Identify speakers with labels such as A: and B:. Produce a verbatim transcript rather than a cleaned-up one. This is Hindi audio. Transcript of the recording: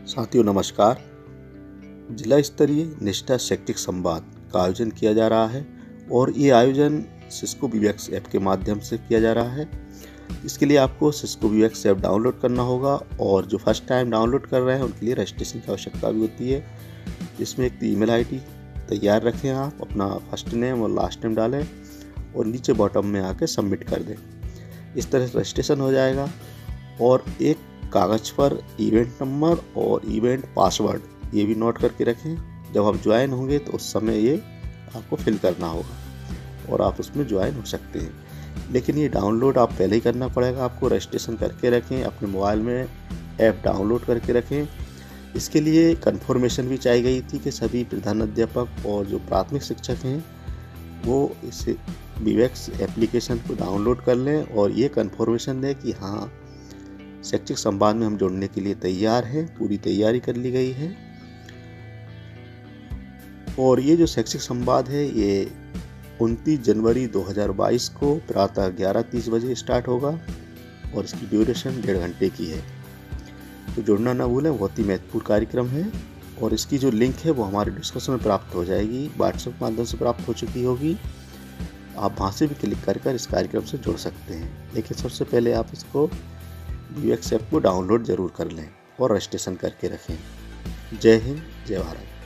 A: साथियों नमस्कार। जिला स्तरीय निष्ठा शैक्षिक संवाद का आयोजन किया जा रहा है और ये आयोजन सिस्को विवेक्स ऐप के माध्यम से किया जा रहा है। इसके लिए आपको सिस्को विवेक्स ऐप डाउनलोड करना होगा और जो फर्स्ट टाइम डाउनलोड कर रहे हैं उनके लिए रजिस्ट्रेशन की आवश्यकता भी होती है। इसमें एक ईमेल आईडी तैयार रखें, आप अपना फर्स्ट नेम और लास्ट नेम डालें और नीचे बॉटम में आके सबमिट कर दें। इस तरह से रजिस्ट्रेशन हो जाएगा और एक कागज़ पर इवेंट नंबर और इवेंट पासवर्ड ये भी नोट करके रखें। जब आप ज्वाइन होंगे तो उस समय ये आपको फिल करना होगा और आप उसमें ज्वाइन हो सकते हैं। लेकिन ये डाउनलोड आप पहले ही करना पड़ेगा। आपको रजिस्ट्रेशन करके रखें, अपने मोबाइल में ऐप डाउनलोड करके रखें। इसके लिए कन्फर्मेशन भी चाहिए गई थी कि सभी प्रधान अध्यापक और जो प्राथमिक शिक्षक हैं वो इस विवेक्स एप्लीकेशन को डाउनलोड कर लें और ये कन्फर्मेशन दें कि हाँ शैक्षिक संवाद में हम जुड़ने के लिए तैयार हैं। पूरी तैयारी कर ली गई है और ये जो शैक्षिक संवाद है ये उनतीस जनवरी दो हज़ार बाईस को प्रातः ग्यारह तीस बजे स्टार्ट होगा और इसकी ड्यूरेशन डेढ़ घंटे की है। तो जुड़ना ना भूलें, बहुत ही महत्वपूर्ण कार्यक्रम है और इसकी जो लिंक है वो हमारे डिस्कशन में प्राप्त हो जाएगी, व्हाट्सएप के माध्यम से प्राप्त हो चुकी होगी। आप वहाँ से भी क्लिक कर कर इस कार्यक्रम से जुड़ सकते हैं। लेकिन सबसे पहले आप इसको विवेक्स ऐप को डाउनलोड जरूर कर लें और रजिस्ट्रेशन करके रखें। जय हिंद, जय भारत।